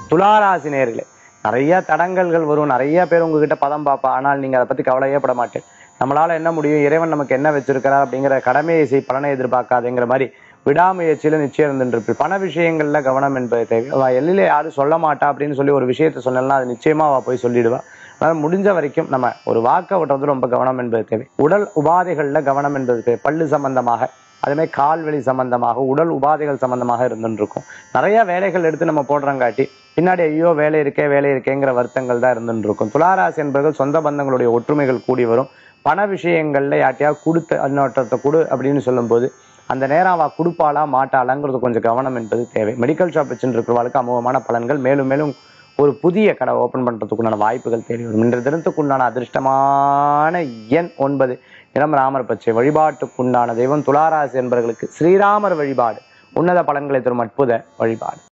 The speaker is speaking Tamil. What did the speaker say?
துளாராசி நேயர்களே, நிறைய தடங்கல்கள் வரும், நிறைய பேர் உங்ககிட்ட பதம் பார்ப்பா, ஆனால் நீங்க அதை பத்தி கவலையே பட மாட்டேன். நம்மளால என்ன முடியும், இறைவன் நமக்கு என்ன வச்சிருக்கிறார் அப்படிங்கிற கடமையை செய், பலனை எதிர்பார்க்காதுங்கிற மாதிரி விடாமுயற்சியில நிச்சயம் இருந்துட்டு பண விஷயங்கள்ல கவனம் என்பது தேவை. அவ எல்லையில யாரும் சொல்ல மாட்டா அப்படின்னு சொல்லி ஒரு விஷயத்த சொன்னா அது நிச்சயமா அவ போய் சொல்லிடுவா. அதனால முடிஞ்ச வரைக்கும் நம்ம ஒரு வாக்க விடுறது ரொம்ப கவனம் என்பது தேவை. உடல் உபாதைகள்ல கவனம் என்பது தேவை. பல்லு சம்பந்தமாக, அதே மாதிரி கால்வெளி சம்பந்தமாக, உடல் உபாதைகள் சம்பந்தமாக இருந்துட்டு இருக்கும். நிறைய வேலைகள் எடுத்து நம்ம போடுறங்காட்டி பின்னாடி ஐயோ வேலை இருக்கேங்கிற வருத்தங்கள் தான் இருந்துட்டு இருக்கும். துளாராசி என்பவர்கள் சொந்த பந்தங்களுடைய ஒற்றுமைகள் கூடி வரும். பண விஷயங்கள்ல யார்ட்டையாவது கொடுத்து அன்னோட்டத்தை கொடு அப்படின்னு சொல்லும் போது அந்த நேரம் அவ கொடுப்பாளா மாட்டாளாங்கிறது கொஞ்சம் கவனம் என்பது தேவை. மெடிக்கல் ஷாப் வச்சுட்டு இருக்கிறவளுக்கு அமோகமான பலன்கள். மேலும் மேலும் ஒரு புதிய கடை ஓபன் பண்றதுக்குண்டான வாய்ப்புகள் தேடி வரும். இன்றைய தினத்துக்குண்டான அதிர்ஷ்டமான எண் 9. நிறம் ராமர் பச்சை. வழிபாட்டுக்குண்டான தெய்வம் துளாராசி என்பவர்களுக்கு ஸ்ரீராமர் வழிபாடு உன்னத பலன்களை தரும் அற்புத வழிபாடு.